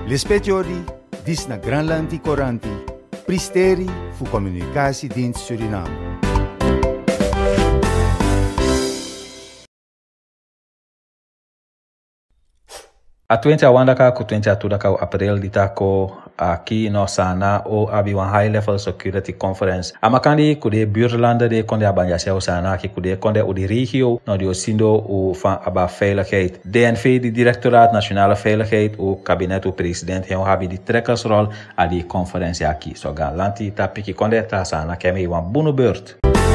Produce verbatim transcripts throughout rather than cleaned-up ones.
L'espetiori dis na Granlandi Coranti, pristeri fu Communicatiedienst Suriname. A twenty awandaka ku twenty atudaka april ditako aqui no sana o abi one high level security conference. Amakandi kude buurlanden de konde abanjase o sana ki kude konde o di regio no di osindo o van aba veiligheid. D N V die Directoraat Nationale Veiligheid o kabinet o president hen habi di trekkersrol a die conferentie aqui. So gaan lanti tapiki konde ta sana kemi wan bunu beurt.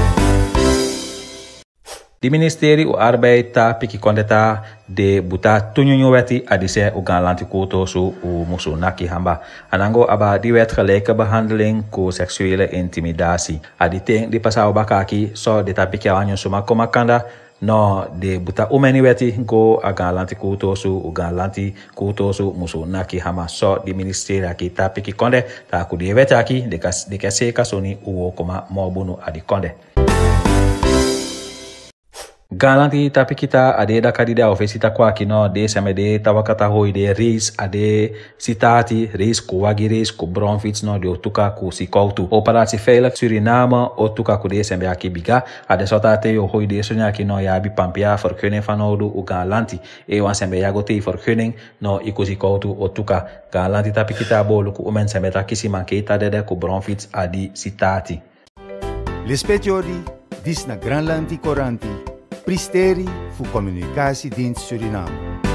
Di ministerie o arbeid ta piki kondeta de buta tunyunyu weti adise u galanti koto su u musu naki hamba. Anango aba di wet gelijke behandeling ko seksuele intimidatie. Adite di pasau bakaki so de ta piki awanyo suma komakanda no de buta umeni weti go a galanti koto su u galanti koto su musu naki hama. So di ministerie aki ta piki konde ta ku di weti aki de kas de kase kasoni u koma mobunu adi konde. Galanti tapi kita ade da kadida ofesita kwa kino de semede tawakata hoi de reis ade citati reis ku wagi reis ku bronfits no de otuka ku sikoutu operatie veilig Suriname otuka ku de sembe aki biga ade sotate yo hoi de sonya kino ya bi pampia vergunning van odu u galanti e wan sembe yagote vergunning no ikusi koutu otuka galanti tapi kita bolu ku umen sembe takisi manketa de ku bronfits adi citati. L'espetiori dis na Granlandi Coranti, pristeri fu Communicatiedienst Suriname.